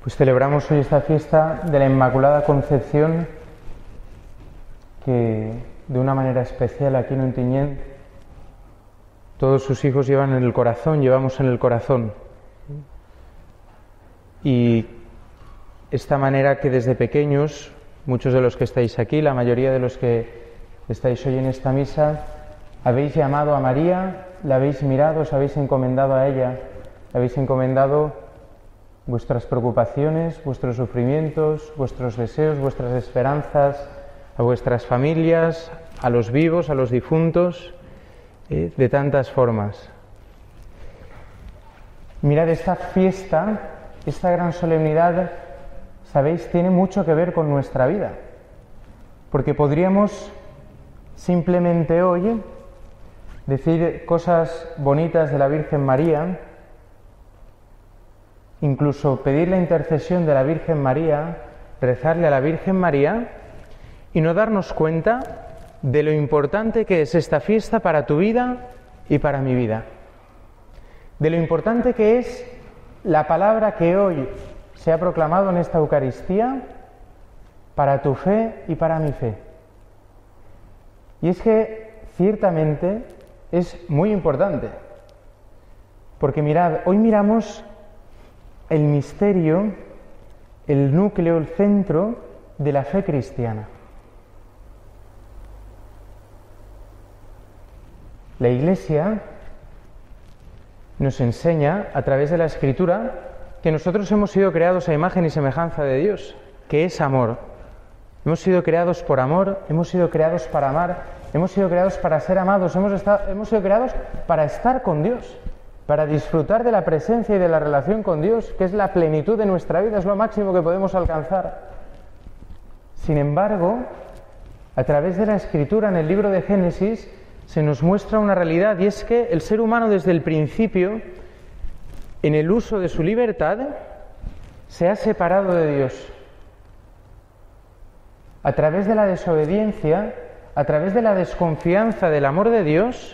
Pues celebramos hoy esta fiesta de la Inmaculada Concepción, que de una manera especial aquí en Ontinyent todos sus hijos llevan en el corazón, llevamos en el corazón. Y esta manera que desde pequeños, muchos de los que estáis aquí, la mayoría de los que estáis hoy en esta misa, habéis llamado a María, la habéis mirado, os habéis encomendado a ella, le habéis encomendado vuestras preocupaciones, vuestros sufrimientos, vuestros deseos, vuestras esperanzas, a vuestras familias, a los vivos, a los difuntos, de tantas formas. Mirad, esta fiesta, esta gran solemnidad, sabéis, tiene mucho que ver con nuestra vida, porque podríamos simplemente hoy decir cosas bonitas de la Virgen María, incluso pedir la intercesión de la Virgen María, rezarle a la Virgen María y no darnos cuenta de lo importante que es esta fiesta para tu vida y para mi vida. De lo importante que es la palabra que hoy se ha proclamado en esta Eucaristía para tu fe y para mi fe. Y es que ciertamente es muy importante, porque mirad, hoy miramos el misterio, el núcleo, el centro de la fe cristiana. La Iglesia nos enseña a través de la Escritura que nosotros hemos sido creados a imagen y semejanza de Dios, que es amor. Hemos sido creados por amor, hemos sido creados para amar, hemos sido creados para ser amados, hemos sido creados para estar con Dios, para disfrutar de la presencia y de la relación con Dios, que es la plenitud de nuestra vida, es lo máximo que podemos alcanzar. Sin embargo, a través de la Escritura, en el libro de Génesis, se nos muestra una realidad, y es que el ser humano desde el principio, en el uso de su libertad, se ha separado de Dios. A través de la desobediencia, a través de la desconfianza del amor de Dios,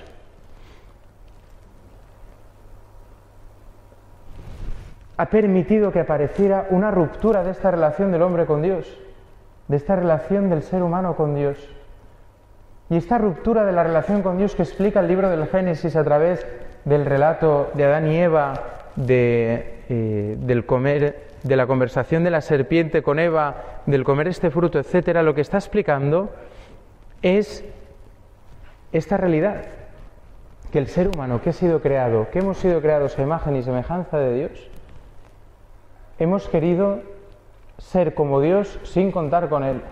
ha permitido que apareciera una ruptura de esta relación del hombre con Dios, de esta relación del ser humano con Dios. Y esta ruptura de la relación con Dios que explica el libro del Génesis a través del relato de Adán y Eva, del comer, de la conversación de la serpiente con Eva, del comer este fruto, etcétera, lo que está explicando es esta realidad, que el ser humano que ha sido creado, que hemos sido creados a imagen y semejanza de Dios, hemos querido ser como Dios sin contar con Él.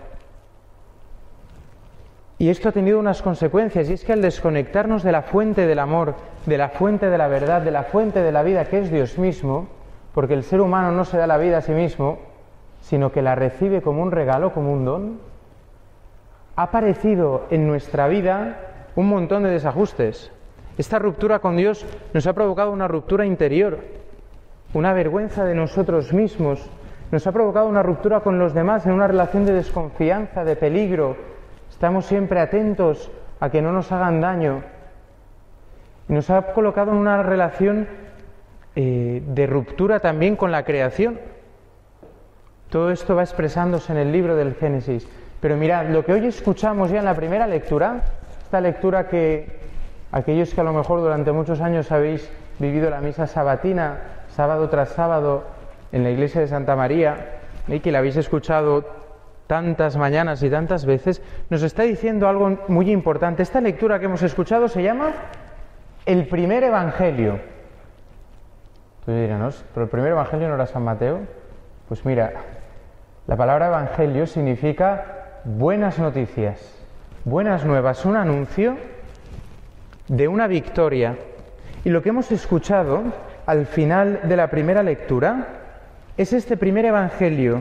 Y esto ha tenido unas consecuencias, y es que al desconectarnos de la fuente del amor, de la fuente de la verdad, de la fuente de la vida, que es Dios mismo, porque el ser humano no se da la vida a sí mismo, sino que la recibe como un regalo, como un don, ha aparecido en nuestra vida un montón de desajustes. Esta ruptura con Dios nos ha provocado una ruptura interior, una vergüenza de nosotros mismos, nos ha provocado una ruptura con los demás en una relación de desconfianza, de peligro. Estamos siempre atentos a que no nos hagan daño. Y nos ha colocado en una relación de ruptura también con la creación. Todo esto va expresándose en el libro del Génesis. Pero mirad, lo que hoy escuchamos ya en la primera lectura, esta lectura que aquellos que a lo mejor durante muchos años habéis vivido la misa sabatina, sábado tras sábado, en la iglesia de Santa María, y que la habéis escuchado tantas mañanas y tantas veces, nos está diciendo algo muy importante. Esta lectura que hemos escuchado se llama el primer Evangelio. Tú dirás, ¿no? ¿Pero el primer Evangelio no era San Mateo? Pues mira, la palabra Evangelio significa buenas noticias, buenas nuevas, un anuncio de una victoria. Y lo que hemos escuchado al final de la primera lectura es este primer Evangelio.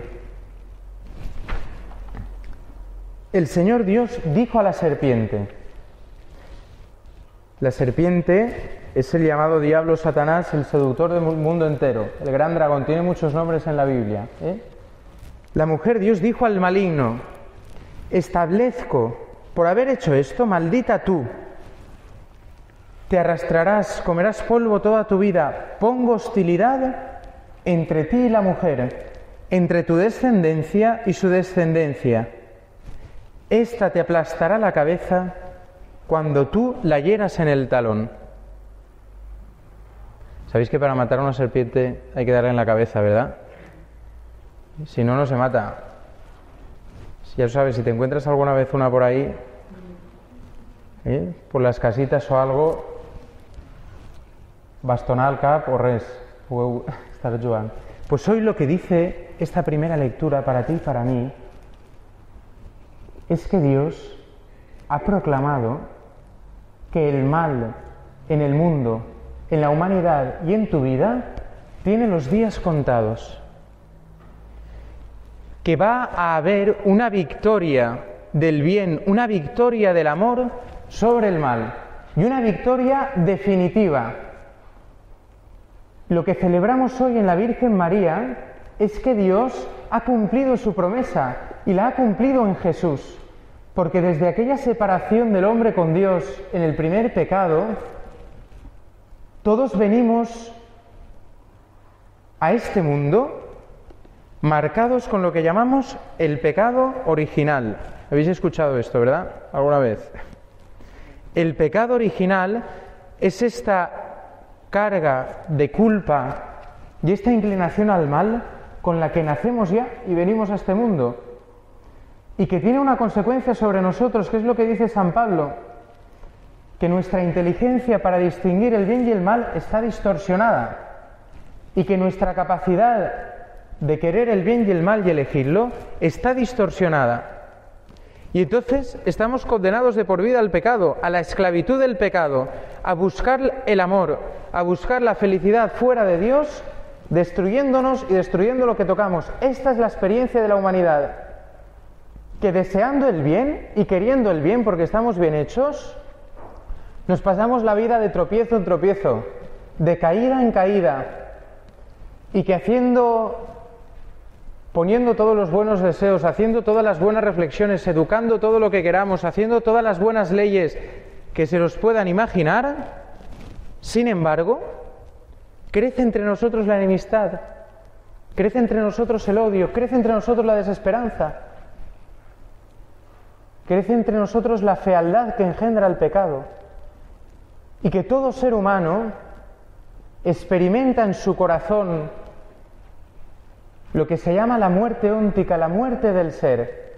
El Señor Dios dijo a la serpiente. La serpiente es el llamado diablo Satanás, el seductor del mundo entero, el gran dragón, tiene muchos nombres en la Biblia. La mujer, Dios dijo al maligno: establezco, por haber hecho esto, maldita tú, te arrastrarás, comerás polvo toda tu vida, pongo hostilidad entre ti y la mujer, entre tu descendencia y su descendencia. Esta te aplastará la cabeza cuando tú la hieras en el talón. Sabéis que para matar a una serpiente hay que darle en la cabeza, ¿verdad? Si no, no se mata. Ya lo sabes, si te encuentras alguna vez una por ahí, por las casitas o algo, bastonar al cap o res, pueu estar jugant. Pues hoy lo que dice esta primera lectura para ti y para mí es que Dios ha proclamado que el mal en el mundo, en la humanidad y en tu vida tiene los días contados. Que va a haber una victoria del bien, una victoria del amor sobre el mal y una victoria definitiva. Lo que celebramos hoy en la Virgen María es que Dios ha cumplido su promesa y la ha cumplido en Jesús, porque desde aquella separación del hombre con Dios en el primer pecado, todos venimos a este mundo marcados con lo que llamamos el pecado original. ¿Habéis escuchado esto, verdad? ¿Alguna vez? El pecado original es esta carga de culpa y esta inclinación al mal con la que nacemos ya y venimos a este mundo, y que tiene una consecuencia sobre nosotros, que es lo que dice San Pablo, que nuestra inteligencia para distinguir el bien y el mal está distorsionada, y que nuestra capacidad de querer el bien y el mal y elegirlo está distorsionada. Y entonces estamos condenados de por vida al pecado, a la esclavitud del pecado, a buscar el amor, a buscar la felicidad fuera de Dios, destruyéndonos y destruyendo lo que tocamos. Esta es la experiencia de la humanidad, que deseando el bien y queriendo el bien porque estamos bien hechos, nos pasamos la vida de tropiezo en tropiezo, de caída en caída, y que poniendo todos los buenos deseos, haciendo todas las buenas reflexiones, educando todo lo que queramos, haciendo todas las buenas leyes que se nos puedan imaginar, sin embargo, crece entre nosotros la enemistad, crece entre nosotros el odio, crece entre nosotros la desesperanza, crece entre nosotros la fealdad que engendra el pecado, y que todo ser humano experimenta en su corazón lo que se llama la muerte óntica, la muerte del ser.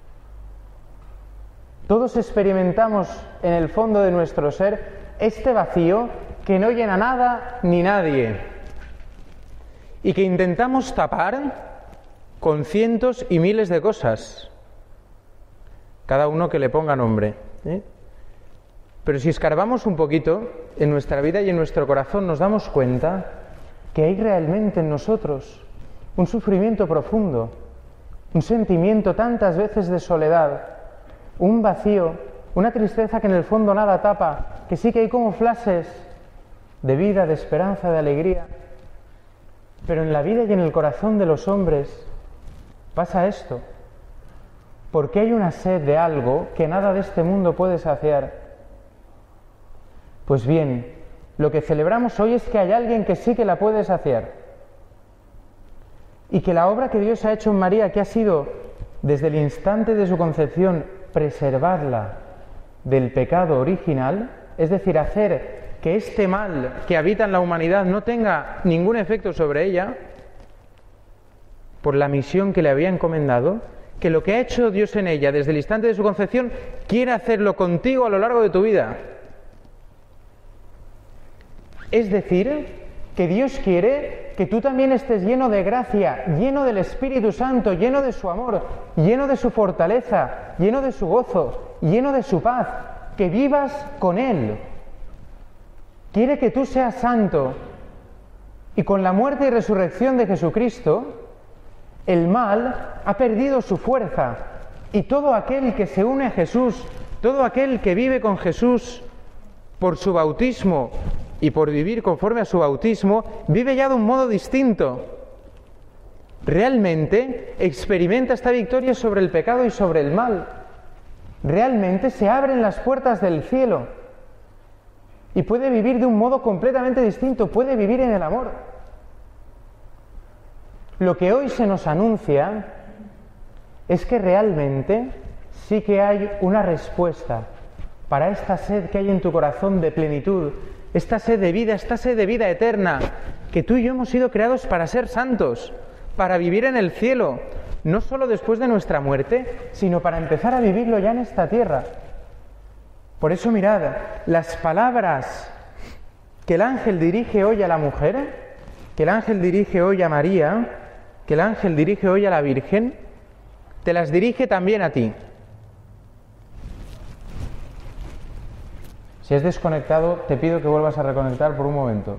Todos experimentamos en el fondo de nuestro ser este vacío que no llena nada ni nadie, y que intentamos tapar con cientos y miles de cosas, cada uno que le ponga nombre, Pero si escarbamos un poquito en nuestra vida y en nuestro corazón, nos damos cuenta que hay realmente en nosotros un sufrimiento profundo, un sentimiento tantas veces de soledad, un vacío, una tristeza que en el fondo nada tapa, que sí que hay como flashes de vida, de esperanza, de alegría. Pero en la vida y en el corazón de los hombres pasa esto, porque hay una sed de algo que nada de este mundo puede saciar. Pues bien, lo que celebramos hoy es que hay alguien que sí que la puede saciar, y que la obra que Dios ha hecho en María, que ha sido desde el instante de su concepción preservarla del pecado original, es decir, hacer que este mal que habita en la humanidad no tenga ningún efecto sobre ella, por la misión que le había encomendado, que lo que ha hecho Dios en ella desde el instante de su concepción, quiere hacerlo contigo a lo largo de tu vida. Es decir, que Dios quiere que tú también estés lleno de gracia, lleno del Espíritu Santo, lleno de su amor, lleno de su fortaleza, lleno de su gozo, lleno de su paz, que vivas con Él. Quiere que tú seas santo, y con la muerte y resurrección de Jesucristo, el mal ha perdido su fuerza, y todo aquel que se une a Jesús, todo aquel que vive con Jesús por su bautismo y por vivir conforme a su bautismo, vive ya de un modo distinto. Realmente experimenta esta victoria sobre el pecado y sobre el mal. Realmente se abren las puertas del cielo y puede vivir de un modo completamente distinto, puede vivir en el amor. Lo que hoy se nos anuncia es que realmente sí que hay una respuesta para esta sed que hay en tu corazón de plenitud, esta sed de vida eterna, que tú y yo hemos sido creados para ser santos, para vivir en el cielo, no solo después de nuestra muerte, sino para empezar a vivirlo ya en esta tierra. Por eso mirad, las palabras que el ángel dirige hoy a la mujer, que el ángel dirige hoy a María, que el ángel dirige hoy a la Virgen, te las dirige también a ti. Si has desconectado, te pido que vuelvas a reconectar por un momento.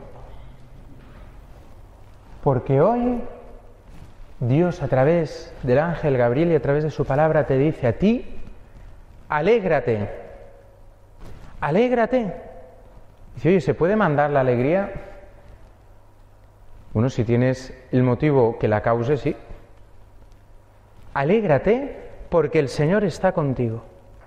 Porque hoy Dios, a través del ángel Gabriel y a través de su palabra, te dice a ti: alégrate, alégrate. Dice, oye, ¿se puede mandar la alegría? Bueno, si tienes el motivo que la cause, sí. Alégrate porque el Señor está contigo.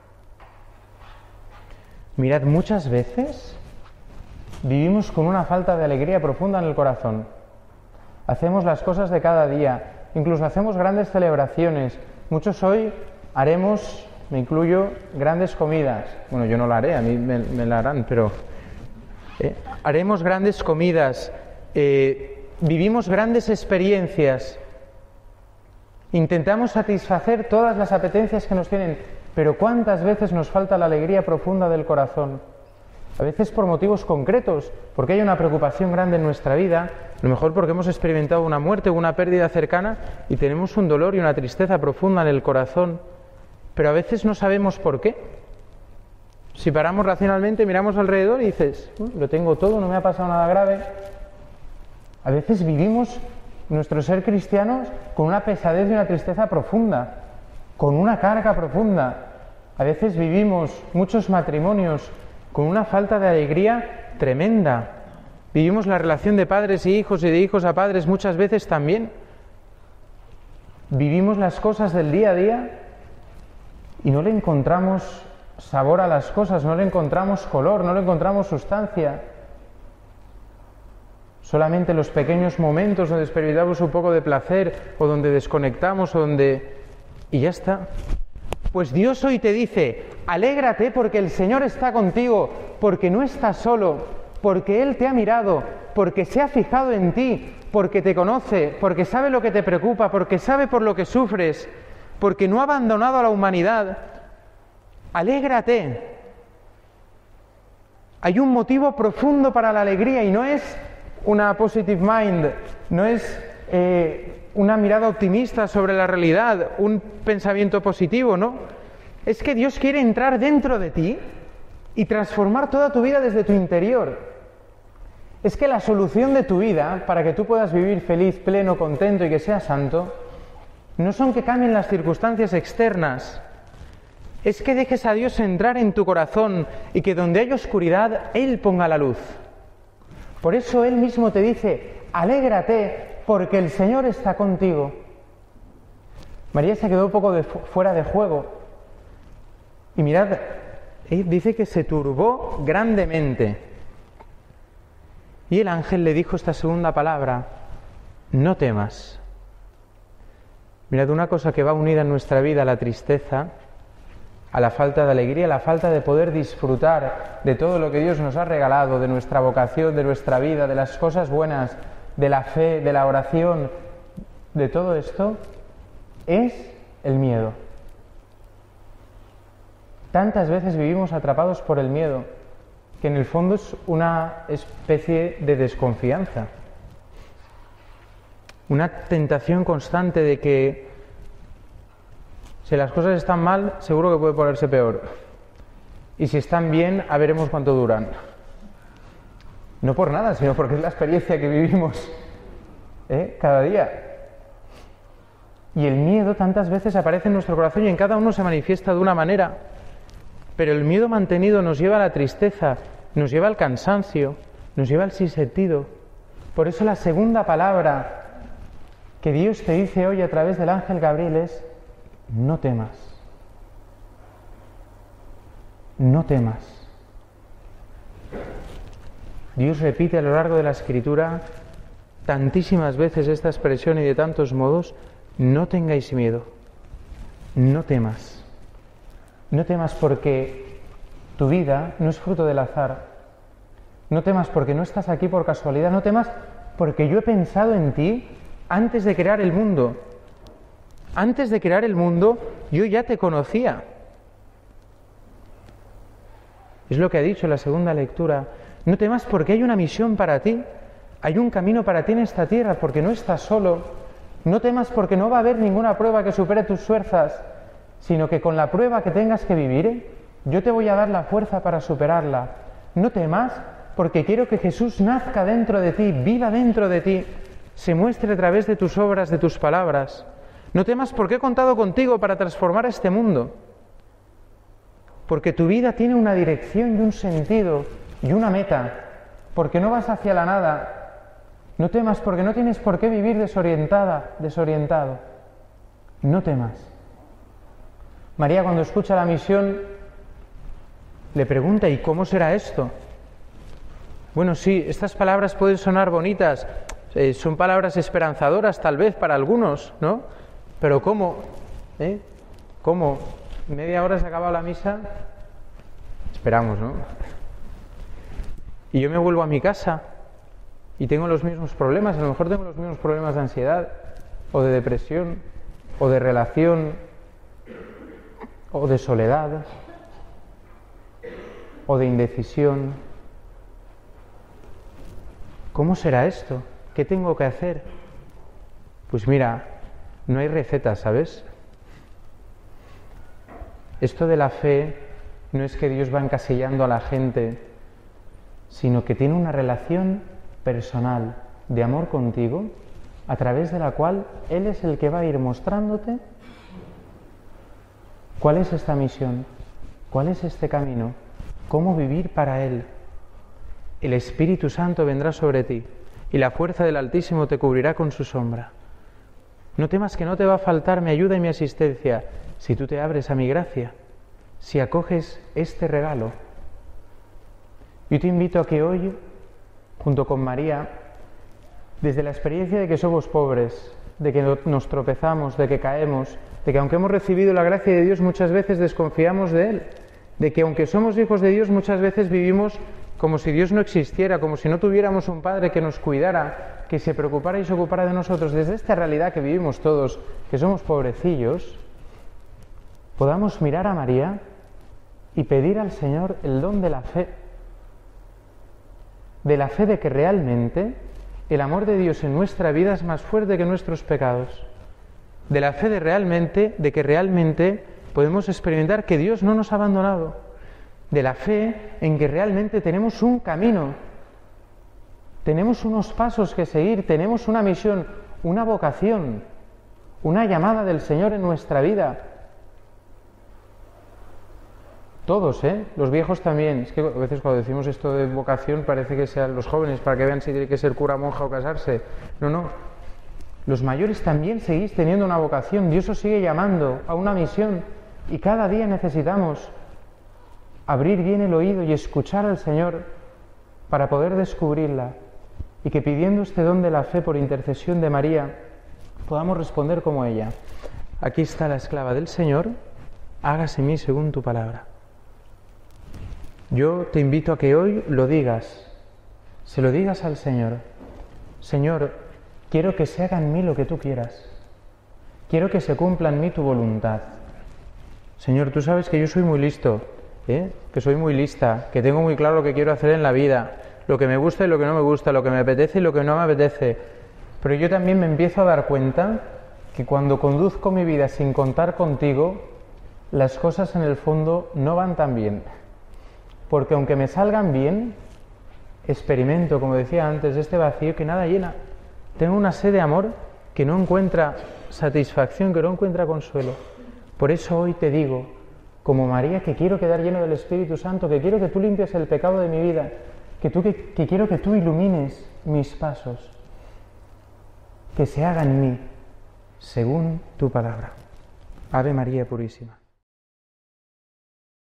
Mirad, muchas veces vivimos con una falta de alegría profunda en el corazón. Hacemos las cosas de cada día, incluso hacemos grandes celebraciones. Muchos hoy haremos, me incluyo, grandes comidas. Bueno, yo no la haré, a mí me la harán, pero haremos grandes comidas, vivimos grandes experiencias, intentamos satisfacer todas las apetencias que nos tienen, pero ¿cuántas veces nos falta la alegría profunda del corazón? A veces por motivos concretos, porque hay una preocupación grande en nuestra vida, a lo mejor porque hemos experimentado una muerte o una pérdida cercana y tenemos un dolor y una tristeza profunda en el corazón, pero a veces no sabemos por qué. Si paramos racionalmente, miramos alrededor y dices, lo tengo todo, no me ha pasado nada grave. A veces vivimos nuestro ser cristianos con una pesadez y una tristeza profunda, con una carga profunda. A veces vivimos muchos matrimonios con una falta de alegría tremenda. Vivimos la relación de padres y de hijos a padres muchas veces también. Vivimos las cosas del día a día y no le encontramos sabor a las cosas, no le encontramos color, no le encontramos sustancia. Solamente los pequeños momentos donde experimentamos un poco de placer o donde desconectamos o donde... y ya está. Pues Dios hoy te dice, alégrate porque el Señor está contigo, porque no estás solo, porque Él te ha mirado, porque se ha fijado en ti, porque te conoce, porque sabe lo que te preocupa, porque sabe por lo que sufres, porque no ha abandonado a la humanidad. Alégrate. Hay un motivo profundo para la alegría y no es una positive mind, no es una mirada optimista sobre la realidad, un pensamiento positivo, ¿no? Es que Dios quiere entrar dentro de ti y transformar toda tu vida desde tu interior. Es que la solución de tu vida, para que tú puedas vivir feliz, pleno, contento y que seas santo, no son que cambien las circunstancias externas, es que dejes a Dios entrar en tu corazón y que donde hay oscuridad, Él ponga la luz. Por eso Él mismo te dice, alégrate, porque el Señor está contigo. María se quedó un poco fuera de juego. Y mirad, dice que se turbó grandemente. Y el ángel le dijo esta segunda palabra, no temas. Mirad, una cosa que va unida en nuestra vida a la tristeza, a la falta de alegría, a la falta de poder disfrutar de todo lo que Dios nos ha regalado, de nuestra vocación, de nuestra vida, de las cosas buenas, de la fe, de la oración, de todo esto, es el miedo. Tantas veces vivimos atrapados por el miedo, que en el fondo es una especie de desconfianza, una tentación constante de que si las cosas están mal, seguro que puede ponerse peor, y si están bien, a veremos cuánto duran. No por nada, sino porque es la experiencia que vivimos cada día. Y el miedo tantas veces aparece en nuestro corazón y en cada uno se manifiesta de una manera. Pero el miedo mantenido nos lleva a la tristeza, nos lleva al cansancio, nos lleva al sinsentido. Por eso la segunda palabra que Dios te dice hoy a través del ángel Gabriel es, no temas. No temas. Dios repite a lo largo de la Escritura, tantísimas veces esta expresión y de tantos modos: no tengáis miedo, no temas. No temas porque tu vida no es fruto del azar. No temas porque no estás aquí por casualidad. No temas porque yo he pensado en ti antes de crear el mundo. Antes de crear el mundo, yo ya te conocía. Es lo que ha dicho en la segunda lectura. No temas porque hay una misión para ti. Hay un camino para ti en esta tierra, porque no estás solo. No temas porque no va a haber ninguna prueba que supere tus fuerzas, sino que con la prueba que tengas que vivir, yo te voy a dar la fuerza para superarla. No temas porque quiero que Jesús nazca dentro de ti, viva dentro de ti, se muestre a través de tus obras, de tus palabras. No temas porque he contado contigo para transformar este mundo. Porque tu vida tiene una dirección y un sentido y una meta. Porque no vas hacia la nada. No temas porque no tienes por qué vivir desorientado. No temas. María, cuando escucha la misión, le pregunta: ¿y cómo será esto? Bueno, sí, estas palabras pueden sonar bonitas, son palabras esperanzadoras tal vez para algunos, ¿no? Pero ¿cómo? ¿Cómo? Media hora se acaba la misa, esperamos, ¿no? Y yo me vuelvo a mi casa y tengo los mismos problemas, a lo mejor tengo los mismos problemas de ansiedad, o de depresión, o de relación, o de soledad, o de indecisión. ¿Cómo será esto? ¿Qué tengo que hacer? Pues mira, no hay receta, ¿sabes? Esto de la fe no es que Dios va encasillando a la gente, sino que tiene una relación personal de amor contigo, a través de la cual Él es el que va a ir mostrándote cuál es esta misión, cuál es este camino, cómo vivir para Él. El Espíritu Santo vendrá sobre ti y la fuerza del Altísimo te cubrirá con su sombra. No temas que no te va a faltar mi ayuda y mi asistencia si tú te abres a mi gracia, si acoges este regalo. Yo te invito a que hoy, junto con María, desde la experiencia de que somos pobres, de que nos tropezamos, de que caemos, de que aunque hemos recibido la gracia de Dios muchas veces desconfiamos de Él, de que aunque somos hijos de Dios muchas veces vivimos como si Dios no existiera, como si no tuviéramos un Padre que nos cuidara, que se preocupara y se ocupara de nosotros. Desde esta realidad que vivimos todos, que somos pobrecillos, podamos mirar a María y pedir al Señor el don de la fe de que realmente el amor de Dios en nuestra vida es más fuerte que nuestros pecados, de la fe de que realmente podemos experimentar que Dios no nos ha abandonado, de la fe en que realmente tenemos un camino, tenemos unos pasos que seguir, tenemos una misión, una vocación, una llamada del Señor en nuestra vida. Todos, los viejos también. Es que a veces cuando decimos esto de vocación parece que sean los jóvenes para que vean si tiene que ser cura, monja o casarse. No. Los mayores también seguís teniendo una vocación. Dios os sigue llamando a una misión y cada día necesitamos abrir bien el oído y escuchar al Señor para poder descubrirla, y que pidiendo este don de la fe por intercesión de María podamos responder como ella: aquí está la esclava del Señor, hágase en mí según tu palabra. Yo te invito a que hoy lo digas, se lo digas al Señor: Señor, quiero que se haga en mí lo que tú quieras, quiero que se cumpla en mí tu voluntad. Señor, tú sabes que yo soy muy listo, que soy muy lista, que tengo muy claro lo que quiero hacer en la vida, lo que me gusta y lo que no me gusta, lo que me apetece y lo que no me apetece. Pero yo también me empiezo a dar cuenta que cuando conduzco mi vida sin contar contigo, las cosas en el fondo no van tan bien. Porque aunque me salgan bien, experimento, como decía antes, este vacío que nada llena. Tengo una sed de amor que no encuentra satisfacción, que no encuentra consuelo. Por eso hoy te digo, como María, que quiero quedar lleno del Espíritu Santo, que quiero que tú limpies el pecado de mi vida, que quiero que tú ilumines mis pasos, que se haga en mí según tu palabra. Ave María Purísima.